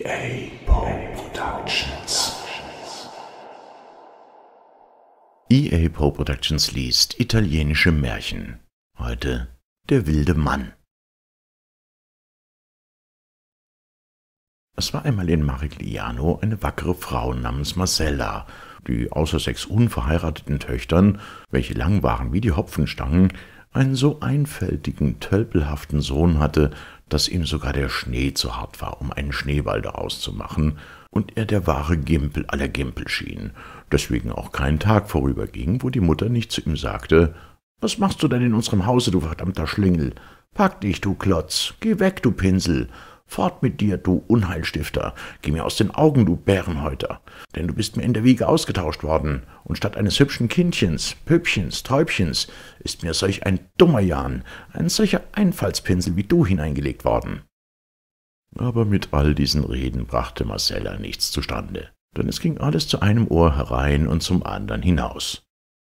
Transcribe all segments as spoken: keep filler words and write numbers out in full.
E A Poe Productions. E A Poe Productions liest italienische Märchen. Heute der wilde Mann. Es war einmal in Marigliano eine wackere Frau namens Marcella, die außer sechs unverheirateten Töchtern, welche lang waren wie die Hopfenstangen, einen so einfältigen, tölpelhaften Sohn hatte, dass ihm sogar der Schnee zu hart war, um einen Schneeball daraus zu machen, und er der wahre Gimpel aller Gimpel schien, deswegen auch kein Tag vorüberging, wo die Mutter nicht zu ihm sagte: »Was machst du denn in unserem Hause, du verdammter Schlingel? Pack dich, du Klotz! Geh weg, du Pinsel! Fort mit dir, du Unheilstifter! Geh mir aus den Augen, du Bärenhäuter! Denn du bist mir in der Wiege ausgetauscht worden, und statt eines hübschen Kindchens, Püppchens, Täubchens, ist mir solch ein dummer Jan, ein solcher Einfallspinsel wie du hineingelegt worden.« Aber mit all diesen Reden brachte Marcella nichts zustande, denn es ging alles zu einem Ohr herein und zum andern hinaus.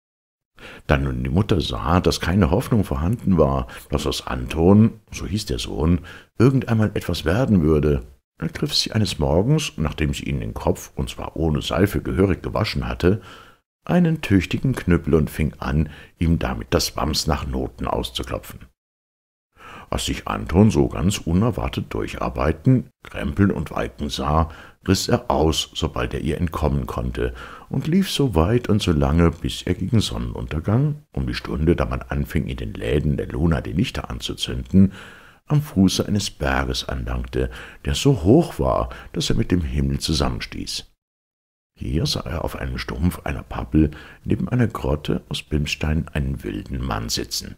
Da nun die Mutter sah, dass keine Hoffnung vorhanden war, dass aus Anton, so hieß der Sohn, irgend einmal etwas werden würde, ergriff sie eines Morgens, nachdem sie ihn den Kopf, und zwar ohne Seife, gehörig gewaschen hatte, einen tüchtigen Knüppel und fing an, ihm damit das Wams nach Noten auszuklopfen. Als sich Anton so ganz unerwartet durcharbeiten, krempeln und walken sah, riß er aus, sobald er ihr entkommen konnte, und lief so weit und so lange, bis er gegen Sonnenuntergang, um die Stunde, da man anfing, in den Läden der Luna die Lichter anzuzünden, am Fuße eines Berges anlangte, der so hoch war, dass er mit dem Himmel zusammenstieß. Hier sah er auf einem Stumpf einer Pappel neben einer Grotte aus Bimsstein einen wilden Mann sitzen.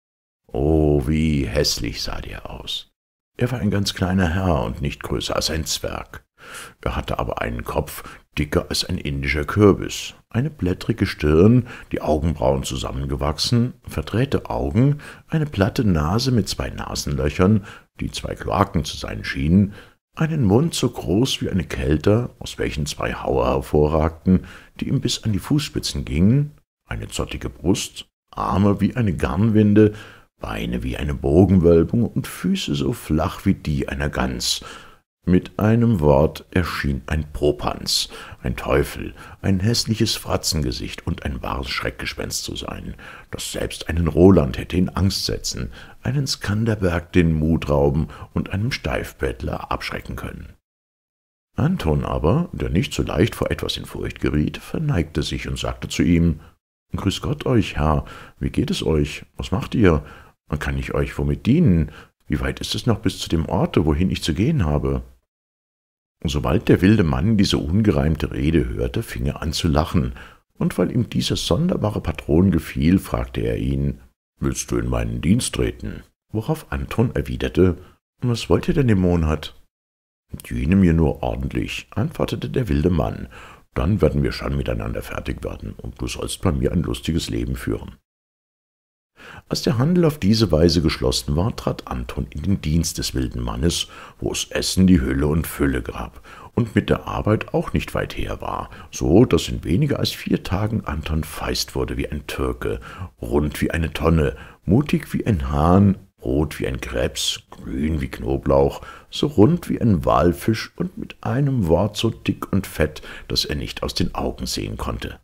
Oh, wie hässlich sah der aus! Er war ein ganz kleiner Herr und nicht größer als ein Zwerg. Er hatte aber einen Kopf dicker als ein indischer Kürbis, eine blättrige Stirn, die Augenbrauen zusammengewachsen, verdrehte Augen, eine platte Nase mit zwei Nasenlöchern, die zwei Kloaken zu sein schienen, einen Mund so groß wie eine Kelter, aus welchen zwei Hauer hervorragten, die ihm bis an die Fußspitzen gingen, eine zottige Brust, Arme wie eine Garnwinde, Beine wie eine Bogenwölbung und Füße so flach wie die einer Gans. Mit einem Wort erschien ein Popanz, ein Teufel, ein hässliches Fratzengesicht und ein wahres Schreckgespenst zu sein, das selbst einen Roland hätte in Angst setzen, einen Skanderberg den Mut rauben und einem Steifbettler abschrecken können. Anton aber, der nicht so leicht vor etwas in Furcht geriet, verneigte sich und sagte zu ihm: »Grüß Gott euch, Herr, wie geht es euch? Was macht ihr? Und kann ich euch womit dienen? Wie weit ist es noch bis zu dem Orte, wohin ich zu gehen habe?« Sobald der wilde Mann diese ungereimte Rede hörte, fing er an zu lachen, und weil ihm dieser sonderbare Patron gefiel, fragte er ihn: »Willst du in meinen Dienst treten?« Worauf Anton erwiderte: »Was wollt ihr denn im Monat?« »Diene mir nur ordentlich«, antwortete der wilde Mann, »dann werden wir schon miteinander fertig werden, und du sollst bei mir ein lustiges Leben führen.« Als der Handel auf diese Weise geschlossen war, trat Anton in den Dienst des wilden Mannes, wo es Essen die Hülle und Fülle gab und mit der Arbeit auch nicht weit her war, so dass in weniger als vier Tagen Anton feist wurde wie ein Türke, rund wie eine Tonne, mutig wie ein Hahn, rot wie ein Krebs, grün wie Knoblauch, so rund wie ein Walfisch und mit einem Wort so dick und fett, dass er nicht aus den Augen sehen konnte.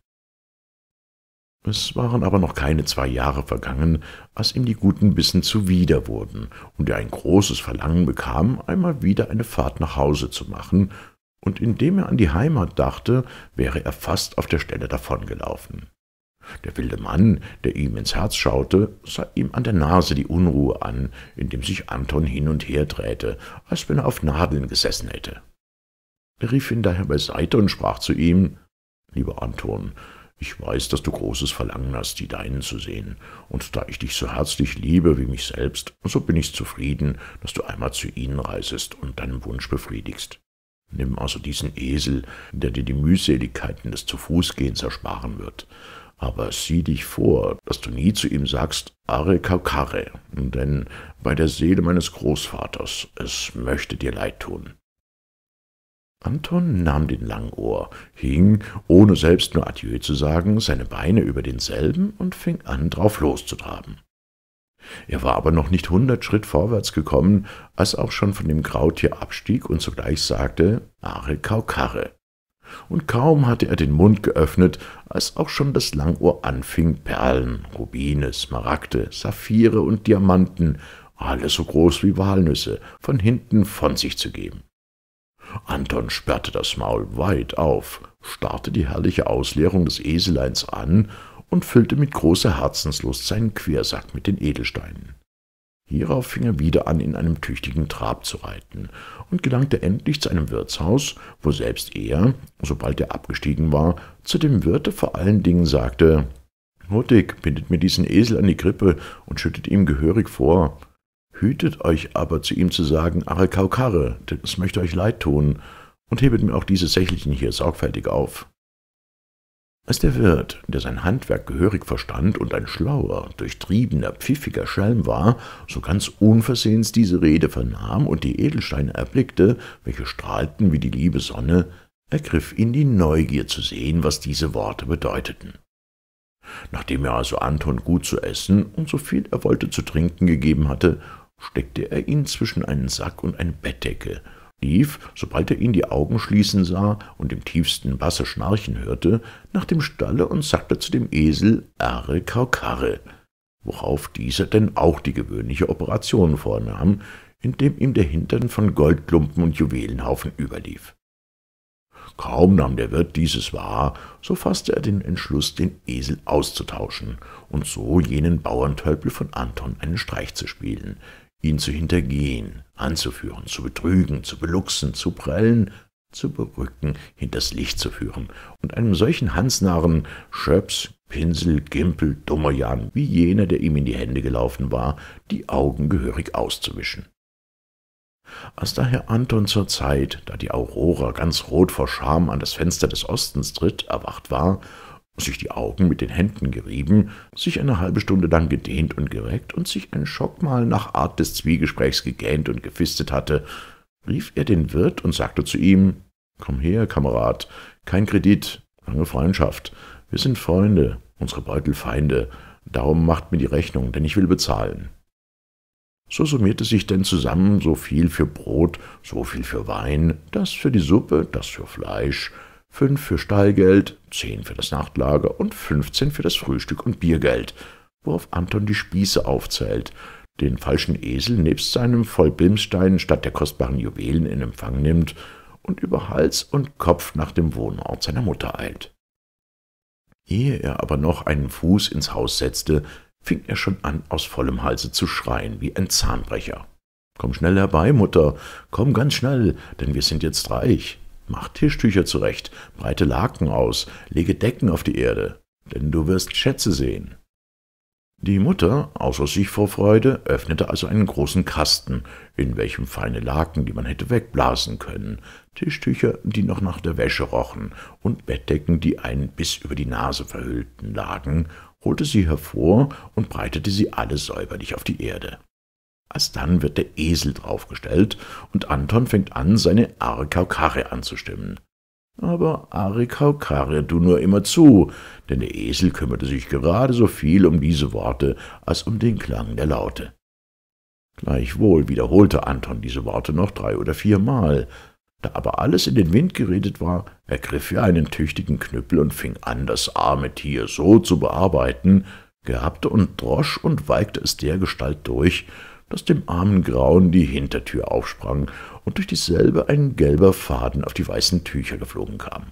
Es waren aber noch keine zwei Jahre vergangen, als ihm die guten Bissen zuwider wurden und er ein großes Verlangen bekam, einmal wieder eine Fahrt nach Hause zu machen, und indem er an die Heimat dachte, wäre er fast auf der Stelle davongelaufen. Der wilde Mann, der ihm ins Herz schaute, sah ihm an der Nase die Unruhe an, indem sich Anton hin und her drehte, als wenn er auf Nadeln gesessen hätte. Er rief ihn daher beiseite und sprach zu ihm: »Lieber Anton, ich weiß, dass du großes Verlangen hast, die Deinen zu sehen, und da ich dich so herzlich liebe wie mich selbst, so bin ich zufrieden, dass du einmal zu ihnen reisest und deinen Wunsch befriedigst. Nimm also diesen Esel, der dir die Mühseligkeiten des Zu-Fuß-Gehens ersparen wird, aber sieh dich vor, dass du nie zu ihm sagst, Are Kaukare, denn bei der Seele meines Großvaters, es möchte dir leid tun.« Anton nahm den Langohr, hing, ohne selbst nur Adieu zu sagen, seine Beine über denselben und fing an, drauf loszutraben. Er war aber noch nicht hundert Schritt vorwärts gekommen, als auch schon von dem Grautier abstieg und sogleich sagte, »Are Kaukarre«. Und kaum hatte er den Mund geöffnet, als auch schon das Langohr anfing, Perlen, Rubine, Smaragde, Saphire und Diamanten, alle so groß wie Walnüsse, von hinten von sich zu geben. Anton sperrte das Maul weit auf, starrte die herrliche Ausleerung des Eseleins an und füllte mit großer Herzenslust seinen Quersack mit den Edelsteinen. Hierauf fing er wieder an, in einem tüchtigen Trab zu reiten und gelangte endlich zu einem Wirtshaus, wo selbst er, sobald er abgestiegen war, zu dem Wirte vor allen Dingen sagte, »Hurtig, bindet mir diesen Esel an die Krippe und schüttet ihm gehörig vor. Hütet euch aber, zu ihm zu sagen, Are Kaukarre, denn es möchte euch leid tun, und hebet mir auch diese Sächelchen hier sorgfältig auf.« Als der Wirt, der sein Handwerk gehörig verstand und ein schlauer, durchtriebener, pfiffiger Schelm war, so ganz unversehens diese Rede vernahm und die Edelsteine erblickte, welche strahlten wie die liebe Sonne, ergriff ihn die Neugier zu sehen, was diese Worte bedeuteten. Nachdem er also Anton gut zu essen und so viel er wollte zu trinken gegeben hatte, steckte er ihn zwischen einen Sack und eine Bettdecke, lief, sobald er ihn die Augen schließen sah und im tiefsten Basse schnarchen hörte, nach dem Stalle und sagte zu dem Esel »Are Kaukarre«, worauf dieser denn auch die gewöhnliche Operation vornahm, indem ihm der Hintern von Goldklumpen und Juwelenhaufen überlief. Kaum nahm der Wirt dieses wahr, so fasste er den Entschluss, den Esel auszutauschen und so jenen Bauerntölpel von Anton einen Streich zu spielen, ihn zu hintergehen, anzuführen, zu betrügen, zu beluxen, zu prellen, zu berücken, hinters Licht zu führen und einem solchen Hansnarren, Schöps, Pinsel, Gimpel, Dummerjan, wie jener, der ihm in die Hände gelaufen war, die Augen gehörig auszuwischen. Als daher Anton zur Zeit, da die Aurora ganz rot vor Scham an das Fenster des Ostens tritt, erwacht war, sich die Augen mit den Händen gerieben, sich eine halbe Stunde lang gedehnt und gereckt und sich ein Schockmal nach Art des Zwiegesprächs gegähnt und gefistet hatte, rief er den Wirt und sagte zu ihm, »Komm her, Kamerad, kein Kredit, lange Freundschaft, wir sind Freunde, unsere Beutel Feinde, darum macht mir die Rechnung, denn ich will bezahlen.« So summierte sich denn zusammen so viel für Brot, so viel für Wein, das für die Suppe, das für Fleisch, fünf für Stallgeld, zehn für das Nachtlager und fünfzehn für das Frühstück und Biergeld, worauf Anton die Spieße aufzählt, den falschen Esel nebst seinem voll Bimsstein statt der kostbaren Juwelen in Empfang nimmt und über Hals und Kopf nach dem Wohnort seiner Mutter eilt. Ehe er aber noch einen Fuß ins Haus setzte, fing er schon an, aus vollem Halse zu schreien, wie ein Zahnbrecher. »Komm schnell herbei, Mutter, komm ganz schnell, denn wir sind jetzt reich. Mach Tischtücher zurecht, breite Laken aus, lege Decken auf die Erde, denn du wirst Schätze sehen.« Die Mutter, außer sich vor Freude, öffnete also einen großen Kasten, in welchem feine Laken, die man hätte wegblasen können, Tischtücher, die noch nach der Wäsche rochen, und Bettdecken, die einen bis über die Nase verhüllten, lagen, holte sie hervor und breitete sie alle säuberlich auf die Erde. Alsdann wird der Esel draufgestellt, und Anton fängt an, seine Are Kaukarre anzustimmen. Aber Are Kaukarre, du nur immer zu, denn der Esel kümmerte sich gerade so viel um diese Worte als um den Klang der Laute. Gleichwohl wiederholte Anton diese Worte noch drei oder viermal. Da aber alles in den Wind geredet war, ergriff er einen tüchtigen Knüppel und fing an, das arme Tier so zu bearbeiten, gehabte und drosch und weigte es dergestalt durch, dass dem armen Grauen die Hintertür aufsprang und durch dieselbe ein gelber Faden auf die weißen Tücher geflogen kam.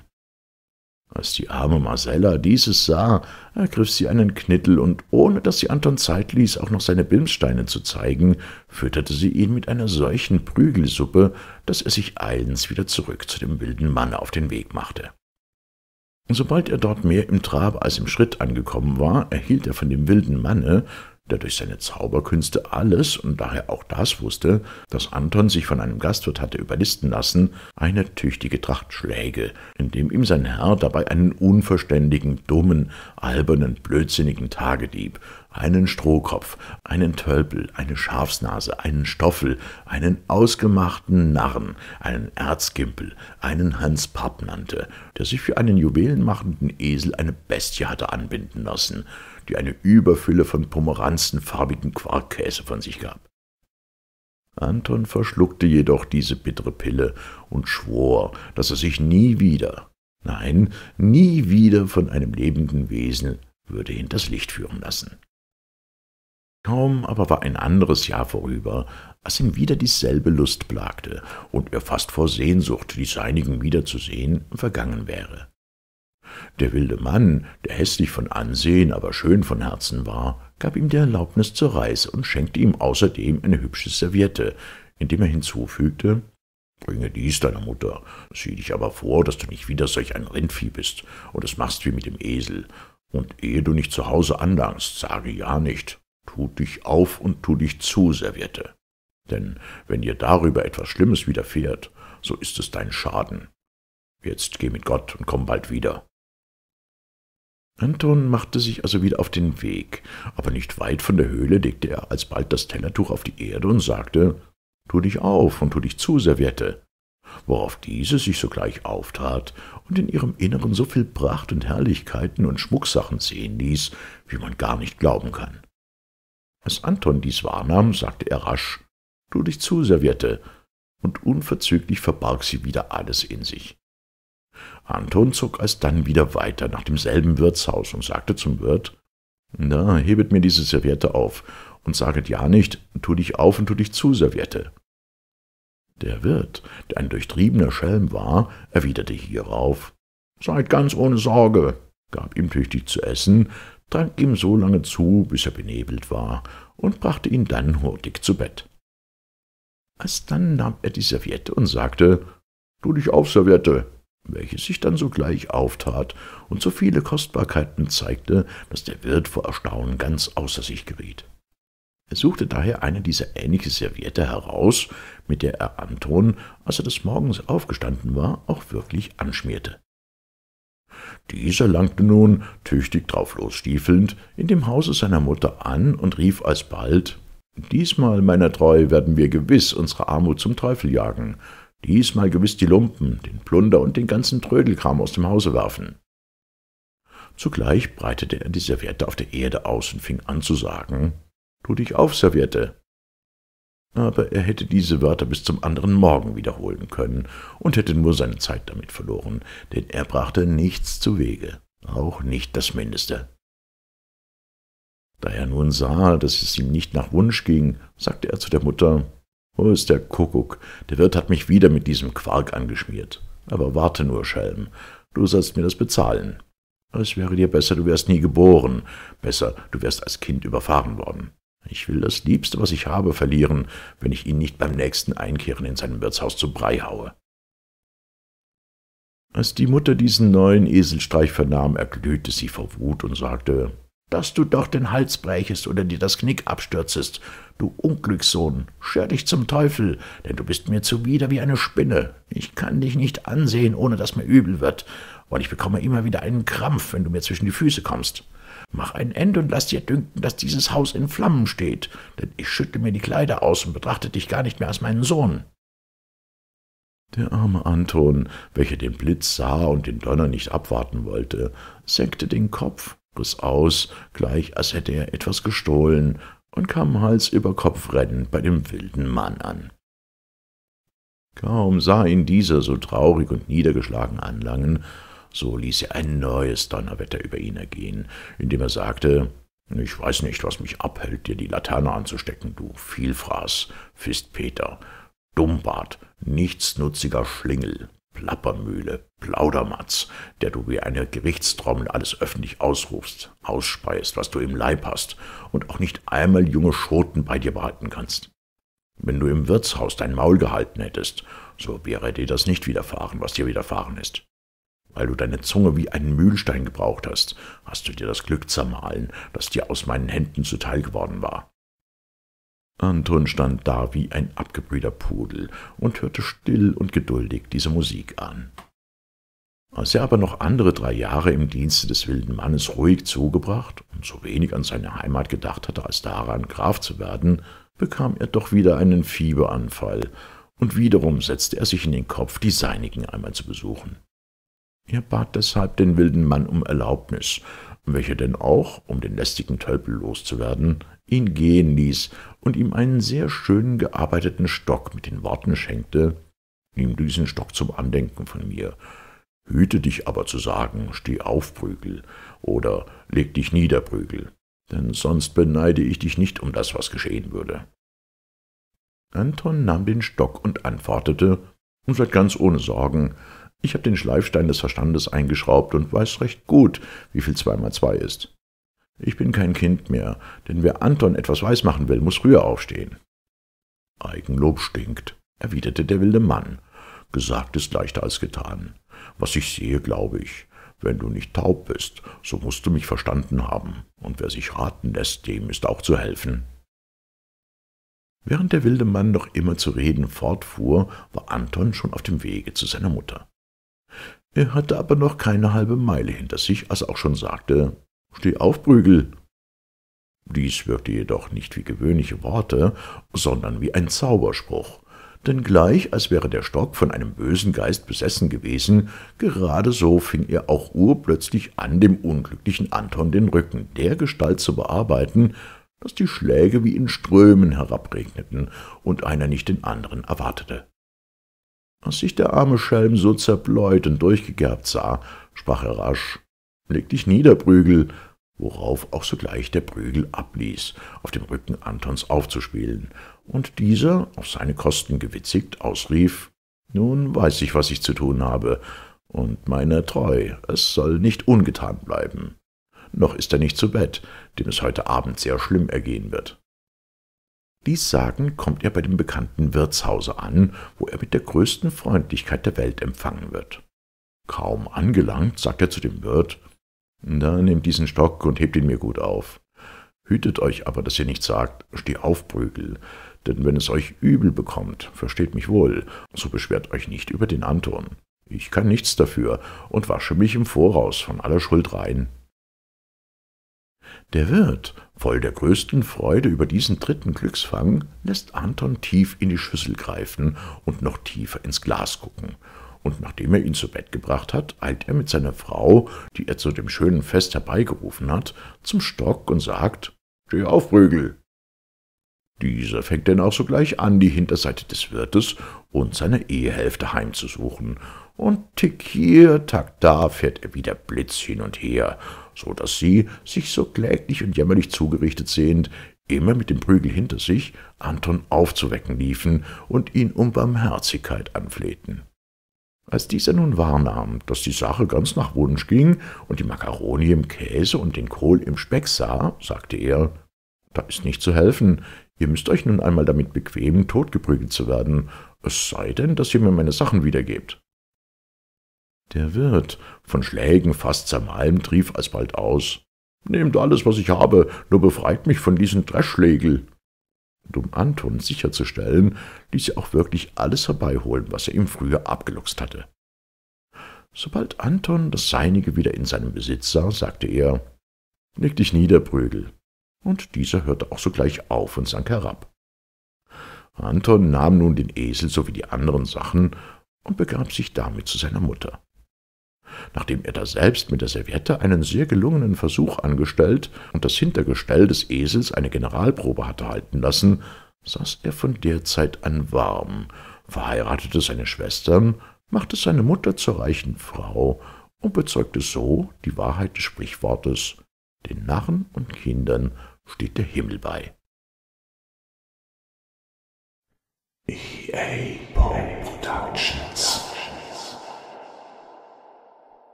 Als die arme Marcella dieses sah, ergriff sie einen Knittel, und ohne dass sie Anton Zeit ließ, auch noch seine Bimssteine zu zeigen, fütterte sie ihn mit einer solchen Prügelsuppe, dass er sich eilends wieder zurück zu dem wilden Manne auf den Weg machte. Sobald er dort mehr im Trab als im Schritt angekommen war, erhielt er von dem wilden Manne, der durch seine Zauberkünste alles und daher auch das wusste, dass Anton sich von einem Gastwirt hatte überlisten lassen, eine tüchtige Tracht Schläge, indem ihm sein Herr dabei einen unverständigen, dummen, albernen, blödsinnigen Tagedieb, einen Strohkopf, einen Tölpel, eine Schafsnase, einen Stoffel, einen ausgemachten Narren, einen Erzgimpel, einen Hans Papp nannte, der sich für einen juwelenmachenden Esel eine Bestie hatte anbinden lassen, die eine Überfülle von pomeranzenfarbigen Quarkkäse von sich gab. Anton verschluckte jedoch diese bittere Pille und schwor, dass er sich nie wieder, nein, nie wieder von einem lebenden Wesen würde hinters Licht führen lassen. Kaum aber war ein anderes Jahr vorüber, als ihn wieder dieselbe Lust plagte und er fast vor Sehnsucht, die Seinigen wiederzusehen, vergangen wäre. Der wilde Mann, der hässlich von Ansehen, aber schön von Herzen war, gab ihm die Erlaubnis zur Reise und schenkte ihm außerdem eine hübsche Serviette, indem er hinzufügte: »Bringe dies deiner Mutter, sieh dich aber vor, dass du nicht wieder solch ein Rindvieh bist und es machst wie mit dem Esel, und ehe du nicht zu Hause anlangst, sage ja nicht, tu dich auf und tu dich zu, Serviette, denn wenn dir darüber etwas Schlimmes widerfährt, so ist es dein Schaden. Jetzt geh mit Gott und komm bald wieder.« Anton machte sich also wieder auf den Weg, aber nicht weit von der Höhle legte er alsbald das Tellertuch auf die Erde und sagte: »Tu dich auf und tu dich zu, Serviette«, worauf diese sich sogleich auftat und in ihrem Inneren so viel Pracht und Herrlichkeiten und Schmucksachen sehen ließ, wie man gar nicht glauben kann. Als Anton dies wahrnahm, sagte er rasch: »Tu dich zu, Serviette«, und unverzüglich verbarg sie wieder alles in sich. Anton zog alsdann wieder weiter nach demselben Wirtshaus und sagte zum Wirt: »Na, hebet mir diese Serviette auf und saget ja nicht, tu dich auf und tu dich zu, Serviette.« Der Wirt, der ein durchtriebener Schelm war, erwiderte hierauf: »Seid ganz ohne Sorge«, gab ihm tüchtig zu essen, trank ihm so lange zu, bis er benebelt war, und brachte ihn dann hurtig zu Bett. Alsdann nahm er die Serviette und sagte: »Tu dich auf, Serviette«, welche sich dann sogleich auftat und so viele Kostbarkeiten zeigte, dass der Wirt vor Erstaunen ganz außer sich geriet. Er suchte daher eine dieser ähnliche Serviette heraus, mit der er Anton, als er des Morgens aufgestanden war, auch wirklich anschmierte. Dieser langte nun, tüchtig drauf losstiefelnd, in dem Hause seiner Mutter an und rief alsbald: »Diesmal, meiner Treu, werden wir gewiss unsere Armut zum Teufel jagen, diesmal gewiss die Lumpen, den Plunder und den ganzen Trödelkram aus dem Hause werfen.« Zugleich breitete er die Serviette auf der Erde aus und fing an zu sagen: »Tu dich auf, Serviette.« Aber er hätte diese Wörter bis zum anderen Morgen wiederholen können und hätte nur seine Zeit damit verloren, denn er brachte nichts zuwege, auch nicht das Mindeste. Da er nun sah, dass es ihm nicht nach Wunsch ging, sagte er zu der Mutter: »Wo ist der Kuckuck? Der Wirt hat mich wieder mit diesem Quark angeschmiert. Aber warte nur, Schelm, du sollst mir das bezahlen. Es wäre dir besser, du wärst nie geboren, besser, du wärst als Kind überfahren worden. Ich will das Liebste, was ich habe, verlieren, wenn ich ihn nicht beim nächsten Einkehren in seinem Wirtshaus zu Brei haue.« Als die Mutter diesen neuen Eselstreich vernahm, erglühte sie vor Wut und sagte: »Dass du doch den Hals brächest oder dir das Knick abstürzest, du Unglückssohn, schör dich zum Teufel, denn du bist mir zuwider wie eine Spinne. Ich kann dich nicht ansehen, ohne dass mir übel wird, und ich bekomme immer wieder einen Krampf, wenn du mir zwischen die Füße kommst. Mach ein Ende und lass dir dünken, dass dieses Haus in Flammen steht, denn ich schüttle mir die Kleider aus und betrachte dich gar nicht mehr als meinen Sohn.« Der arme Anton, welcher den Blitz sah und den Donner nicht abwarten wollte, senkte den Kopf, riss aus, gleich als hätte er etwas gestohlen, und kam Hals über Kopf rennend bei dem wilden Mann an. Kaum sah ihn dieser so traurig und niedergeschlagen anlangen, so ließ er ein neues Donnerwetter über ihn ergehen, indem er sagte: »Ich weiß nicht, was mich abhält, dir die Laterne anzustecken, du Vielfraß, Fistpeter, Dummbart, nichtsnutziger Schlingel, Plappermühle, Plaudermatz, der du wie eine Gerichtstrommel alles öffentlich ausrufst, ausspeist, was du im Leib hast, und auch nicht einmal junge Schoten bei dir behalten kannst. Wenn du im Wirtshaus dein Maul gehalten hättest, so wäre dir das nicht widerfahren, was dir widerfahren ist. Weil du deine Zunge wie einen Mühlstein gebraucht hast, hast du dir das Glück zermahlen, das dir aus meinen Händen zuteil geworden war.« Anton stand da wie ein abgebrühter Pudel und hörte still und geduldig diese Musik an. Als er aber noch andere drei Jahre im Dienste des wilden Mannes ruhig zugebracht und so wenig an seine Heimat gedacht hatte, als daran, Graf zu werden, bekam er doch wieder einen Fieberanfall, und wiederum setzte er sich in den Kopf, die Seinigen einmal zu besuchen. Er bat deshalb den wilden Mann um Erlaubnis, welcher denn auch, um den lästigen Tölpel loszuwerden, ihn gehen ließ und ihm einen sehr schön gearbeiteten Stock mit den Worten schenkte: »Nimm diesen Stock zum Andenken von mir. Hüte dich aber zu sagen, steh auf, Prügel, oder leg dich nieder, Prügel, denn sonst beneide ich dich nicht um das, was geschehen würde.« Anton nahm den Stock und antwortete: »Seid ganz ohne Sorgen. Ich habe den Schleifstein des Verstandes eingeschraubt und weiß recht gut, wie viel zwei mal zwei ist. Ich bin kein Kind mehr, denn wer Anton etwas weismachen will, muß früher aufstehen.« »Eigenlob stinkt«, erwiderte der wilde Mann. »Gesagt ist leichter als getan. Was ich sehe, glaube ich. Wenn du nicht taub bist, so musst du mich verstanden haben, und wer sich raten lässt, dem ist auch zu helfen.« Während der wilde Mann noch immer zu reden fortfuhr, war Anton schon auf dem Wege zu seiner Mutter. Er hatte aber noch keine halbe Meile hinter sich, als er auch schon sagte: »Steh auf, Prügel!« Dies wirkte jedoch nicht wie gewöhnliche Worte, sondern wie ein Zauberspruch, denn gleich als wäre der Stock von einem bösen Geist besessen gewesen, gerade so fing er auch urplötzlich an, dem unglücklichen Anton den Rücken dergestalt zu bearbeiten, dass die Schläge wie in Strömen herabregneten und einer nicht den anderen erwartete. Als sich der arme Schelm so zerbläut und durchgegerbt sah, sprach er rasch: »Leg dich nieder, Prügel«, worauf auch sogleich der Prügel abließ, auf dem Rücken Antons aufzuspielen, und dieser, auf seine Kosten gewitzigt, ausrief: »Nun weiß ich, was ich zu tun habe, und meiner treu, es soll nicht ungetan bleiben. Noch ist er nicht zu Bett, dem es heute Abend sehr schlimm ergehen wird.« Dies sagend kommt er bei dem bekannten Wirtshause an, wo er mit der größten Freundlichkeit der Welt empfangen wird. Kaum angelangt, sagt er zu dem Wirt: »Da nehmt diesen Stock und hebt ihn mir gut auf. Hütet euch aber, dass ihr nicht sagt: »Steh auf, Prügel«, denn wenn es euch übel bekommt, versteht mich wohl, so beschwert euch nicht über den Anton. Ich kann nichts dafür und wasche mich im Voraus von aller Schuld rein.« Der Wirt, voll der größten Freude über diesen dritten Glücksfang, lässt Anton tief in die Schüssel greifen und noch tiefer ins Glas gucken, und nachdem er ihn zu Bett gebracht hat, eilt er mit seiner Frau, die er zu dem schönen Fest herbeigerufen hat, zum Stock und sagt: »Steh auf, Prügel!« Dieser fängt denn auch sogleich an, die Hinterseite des Wirtes und seiner Ehehälfte heimzusuchen, und tick hier, tack da fährt er wie der Blitz hin und her, so daß sie, sich so kläglich und jämmerlich zugerichtet sehend, immer mit dem Prügel hinter sich, Anton aufzuwecken liefen und ihn um Barmherzigkeit anflehten. Als dieser nun wahrnahm, dass die Sache ganz nach Wunsch ging und die Makaroni im Käse und den Kohl im Speck sah, sagte er: »Da ist nicht zu helfen, ihr müsst euch nun einmal damit bequemen, totgeprügelt zu werden, es sei denn, dass ihr mir meine Sachen wiedergebt.« Der Wirt, von Schlägen fast zermalmt, rief alsbald aus: »Nehmt alles, was ich habe, nur befreit mich von diesen Dreschschlägel.« Und um Anton sicherzustellen, ließ er auch wirklich alles herbeiholen, was er ihm früher abgeluchst hatte. Sobald Anton das Seinige wieder in seinem Besitz sah, sagte er: »Leg dich nieder, Prügel.« Und dieser hörte auch sogleich auf und sank herab. Anton nahm nun den Esel sowie die anderen Sachen und begab sich damit zu seiner Mutter. Nachdem er daselbst mit der Serviette einen sehr gelungenen Versuch angestellt und das Hintergestell des Esels eine Generalprobe hatte halten lassen, saß er von der Zeit an warm, verheiratete seine Schwestern, machte seine Mutter zur reichen Frau und bezeugte so die Wahrheit des Sprichwortes: »Den Narren und Kindern steht der Himmel bei.« E A